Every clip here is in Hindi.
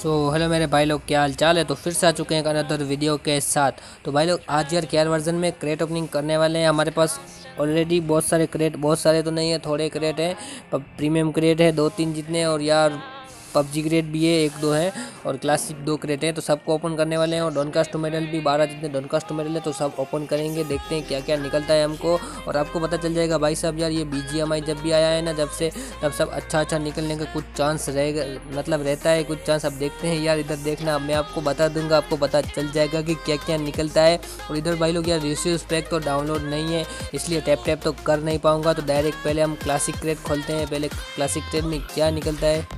हेलो मेरे भाई लोग, क्या हाल चाल है। तो फिर से आ चुके हैं एक अनदर वीडियो के साथ। तो भाई लोग आज यार केयर वर्जन में क्रेट ओपनिंग करने वाले हैं। हमारे पास ऑलरेडी बहुत सारे क्रेट, बहुत सारे तो नहीं है, थोड़े क्रेट हैं। प्रीमियम क्रेट है 2-3 जितने, और यार पबजी क्रेट भी है 1-2 है, और क्लासिक 2 क्रेट है। तो सबको ओपन करने वाले हैं। और डॉनकास्ट मेडल भी 12 जितने डॉनकास्ट मेडल है, तो सब ओपन करेंगे। देखते हैं क्या क्या निकलता है हमको, और आपको पता चल जाएगा भाई साहब। यार ये BGMI जब भी आया है ना, जब से तब सब अच्छा निकलने का कुछ चांस रहेगा, मतलब रहता है कुछ चांस। अब देखते हैं यार, इधर देखना, मैं आपको बता दूंगा, आपको पता चल जाएगा कि क्या क्या निकलता है। और इधर भाई लोग यार रिसीव पैक तो डाउनलोड नहीं है, इसलिए टैप तो कर नहीं पाऊंगा। तो डायरेक्ट पहले हम क्लासिक क्रेट खोलते हैं। पहले क्लासिक क्रेट में क्या निकलता है।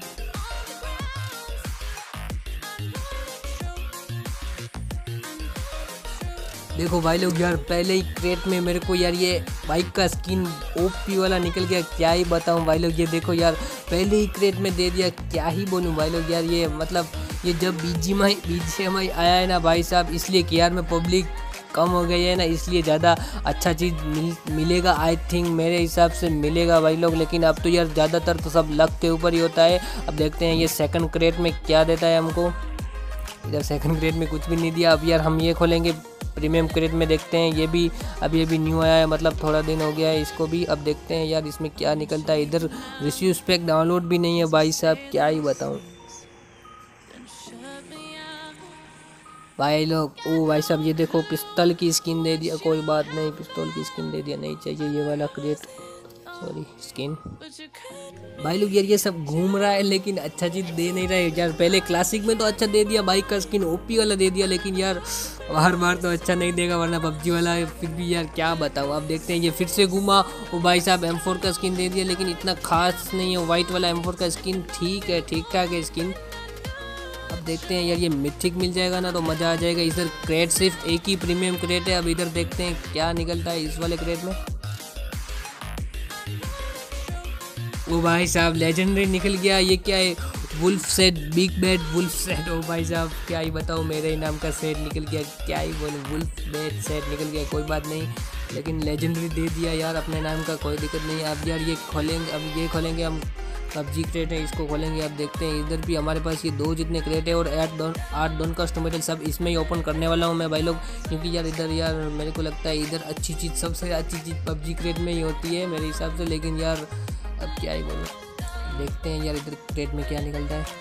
देखो भाई लोग यार, पहले ही क्रेट में मेरे को यार ये बाइक का स्किन OP वाला निकल गया। क्या ही बताऊं भाई लोग, ये देखो यार, पहले ही क्रेट में दे दिया। क्या ही बोलूं भाई लोग यार, ये मतलब ये जब BGMI आया है ना भाई साहब, इसलिए कि यार में पब्लिक कम हो गई है ना, इसलिए ज़्यादा अच्छा चीज़ मिलेगा। आई थिंक मेरे हिसाब से मिलेगा भाई लोग। लेकिन अब तो यार ज़्यादातर तो सब लक के ऊपर ही होता है। अब देखते हैं ये सेकंड क्रेट में क्या देता है हमको। इधर सेकंड क्रेट में कुछ भी नहीं दिया। अब यार हम ये खोलेंगे प्रीमियम क्रेट में, देखते हैं। ये भी अभी न्यू आया है, मतलब थोड़ा दिन हो गया है इसको भी। अब देखते हैं यार इसमें क्या निकलता है। इधर रिसीव पैक डाउनलोड भी नहीं है भाई साहब, क्या ही बताऊं भाई लोग। ओ भाई साहब, ये देखो पिस्तौल की स्किन दे दिया। कोई बात नहीं, पिस्तौल की स्किन दे दिया, नहीं चाहिए ये वाला क्रेट, सॉरी स्किन। भाई लोग यार ये सब घूम रहा है, लेकिन अच्छा चीज़ दे नहीं रहा है यार। पहले क्लासिक में तो अच्छा दे दिया, बाइक का स्किन OP वाला दे दिया, लेकिन यार हर बार तो अच्छा नहीं देगा, वरना पबजी वाला है। फिर भी यार क्या बताऊँ। अब देखते हैं, ये फिर से घूमा। वो भाई साहब M4 का स्किन दे दिया, लेकिन इतना खास नहीं है। वाइट वाला M4 का स्किन ठीक है, ठीक ठाक है स्किन। अब देखते हैं यार, ये मिथिक मिल जाएगा ना तो मज़ा आ जाएगा। इधर क्रेट सिर्फ एक ही प्रीमियम क्रेट है। अब इधर देखते हैं क्या निकलता है इस वाले क्रेट में। ओ भाई साहब, लेजेंडरी निकल गया। ये क्या है? Wolf set, big bad wolf set. ओ भाई साहब क्या ही बताऊँ, मेरे ही नाम का सेट निकल गया। क्या ही बोलूँ, वुल्फ बैड सेट निकल गया। कोई बात नहीं, लेकिन लेजेंडरी दे दिया यार अपने नाम का, कोई दिक्कत नहीं है। अब यार ये खोलेंगे, अब ये खोलेंगे हम। पबजी क्रेट है, इसको खोलेंगे। अब देखते हैं, इधर भी हमारे पास ये 2 जितने क्रेट है, और 8 डॉन कस्टोमेटल सब इसमें ही ओपन करने वाला हूँ मैं भाई लोग। क्योंकि यार इधर यार मेरे को लगता है इधर अच्छी चीज़, सबसे अच्छी चीज़ पबजी क्रेट में ही होती है मेरे हिसाब से। लेकिन यार अब क्या ही बोलूँ, देखते हैं यार इधर क्रेट में क्या निकलता है।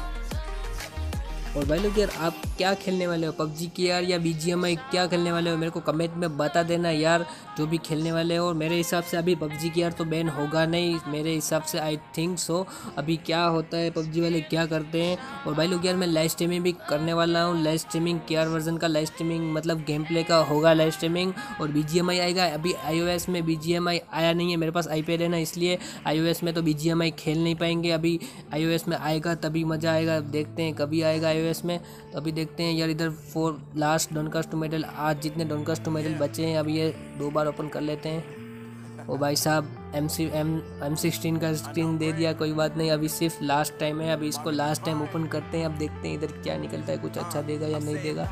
और भाई लोग यार, आप क्या खेलने वाले हो पबजी की यार, या BGMI क्या खेलने वाले हो, मेरे को कमेंट में बता देना यार, जो भी खेलने वाले हो। और मेरे हिसाब से अभी पबजी की यार तो बैन होगा नहीं मेरे हिसाब से, आई थिंक सो। अभी क्या होता है, पबजी वाले क्या करते हैं। और भाई लोग यार, मैं लाइव स्ट्रीमिंग भी करने वाला हूँ। लाइव स्ट्रीमिंग केयर वर्जन का लाइव स्ट्रीमिंग, मतलब गेम प्ले का होगा लाइव स्ट्रीमिंग। और BGMI आएगा। अभी iOS में BGMI आया नहीं है, मेरे पास iPad है ना, इसलिए iOS में तो BGMI खेल नहीं पाएंगे। अभी iOS में आएगा तभी मज़ा आएगा। देखते हैं कभी आएगा iOS में, तो अभी देखते हैं यार। इधर 4 लास्ट डॉनकास्ट मेडल, आज जितने डॉनकास्ट मेडल बचे हैं, अभी ये 2 बार ओपन कर लेते हैं। ओ भाई साहब, M16 का स्क्रीन दे दिया, कोई बात नहीं। अभी सिर्फ लास्ट टाइम है, अभी इसको लास्ट टाइम ओपन करते हैं। अब देखते हैं इधर क्या निकलता है, कुछ अच्छा देगा या नहीं देगा।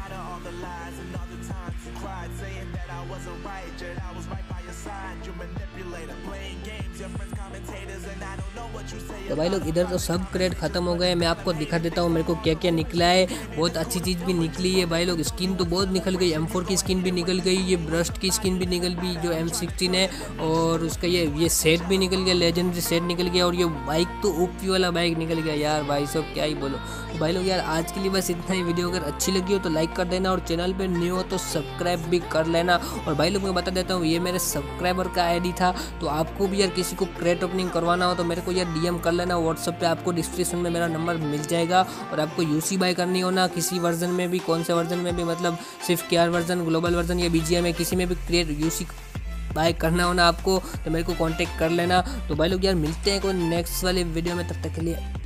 तो भाई लोग इधर तो सब क्रेट ख़त्म हो गए। मैं आपको दिखा देता हूँ मेरे को क्या क्या निकला है। बहुत अच्छी चीज़ भी निकली है भाई लोग। स्किन तो बहुत निकल गई, M4 की स्किन भी निकल गई, ये ब्रस्ट की स्किन भी निकल गई जो M16 है, और उसका ये सेट भी निकल गया, लेजेंडरी सेट निकल गया। और ये बाइक तो OP वाला बाइक निकल गया यार भाई साहब, क्या ही बोलो। तो भाई लोग यार, आज के लिए बस इतना ही। वीडियो अगर अच्छी लगी हो तो लाइक कर देना, और चैनल पर न्यू हो तो सब्सक्राइब भी कर लेना। और भाई लोग मैं बता देता हूँ, ये मेरे सब्सक्राइबर का ID था। तो आपको भी यार किसी को क्रेट ओपनिंग करवाना हो तो मेरे को यार DM कर लेना व्हाट्सएप पे। आपको डिस्क्रिप्शन में मेरा नंबर मिल जाएगा। और आपको UC बाय करनी हो ना, किसी वर्जन में भी, कौन से वर्जन में भी, मतलब सिर्फ केयर वर्जन, ग्लोबल वर्जन या BGMI, किसी में भी क्रेट UC बाय करना हो ना आपको, तो मेरे को कांटेक्ट कर लेना। तो भाई लोग यार, मिलते हैं कोई नेक्स्ट वाले वीडियो में, तब तक के लिए